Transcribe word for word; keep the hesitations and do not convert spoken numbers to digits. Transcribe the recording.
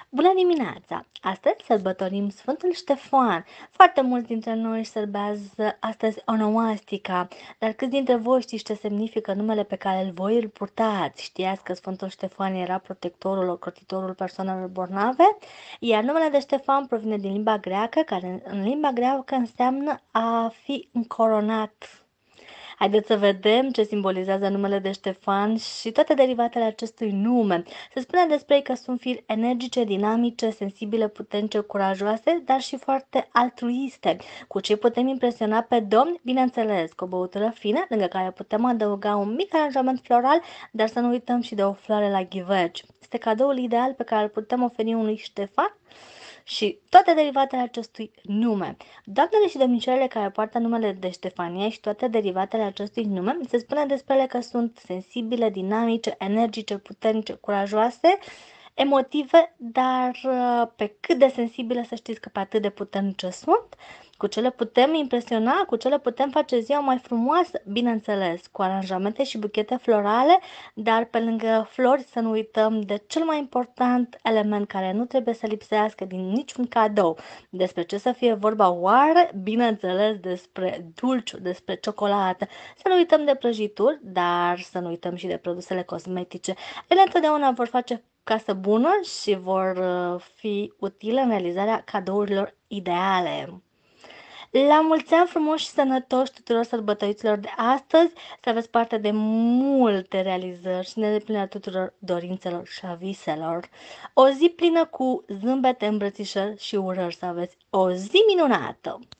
Bună dimineața! Astăzi sărbătorim Sfântul Ștefan. Foarte mulți dintre noi sărbează astăzi onomastica, dar câți dintre voi știți ce semnifică numele pe care îl voi îl purtați? Știați că Sfântul Ștefan era protectorul, ocrotitorul persoanelor bolnave? Iar numele de Ștefan provine din limba greacă, care în limba greacă înseamnă a fi încoronat. Haideți să vedem ce simbolizează numele de Ștefan și toate derivatele acestui nume. Se spune despre ei că sunt firi energice, dinamice, sensibile, puternice, curajoase, dar și foarte altruiste. Cu ce putem impresiona pe domni? Bineînțeles, cu o băutură fină, lângă care putem adăuga un mic aranjament floral, dar să nu uităm și de o floare la ghiveci. Este cadoul ideal pe care îl putem oferi unui Ștefan și toate derivatele acestui nume. Doamnele și domnișoarele care poartă numele de Ștefania și toate derivatele acestui nume, se spune despre ele că sunt sensibile, dinamice, energice, puternice, curajoase, emotive, dar pe cât de sensibile să știți că pe atât de puternice sunt. Cu ce le putem impresiona, cu ce le putem face ziua mai frumoasă, bineînțeles, cu aranjamente și buchete florale, dar pe lângă flori să nu uităm de cel mai important element care nu trebuie să lipsească din niciun cadou. Despre ce să fie vorba oare? Bineînțeles despre dulciu, despre ciocolată. Să nu uităm de prăjituri, dar să nu uităm și de produsele cosmetice. Ele întotdeauna vor face casă bună și vor fi utile în realizarea cadourilor ideale. La mulți ani frumoși și sănătoși tuturor sărbătoriților de astăzi, să aveți parte de multe realizări și îndeplinirea tuturor dorințelor și a viselor. O zi plină cu zâmbete, îmbrățișări și urări, să aveți o zi minunată!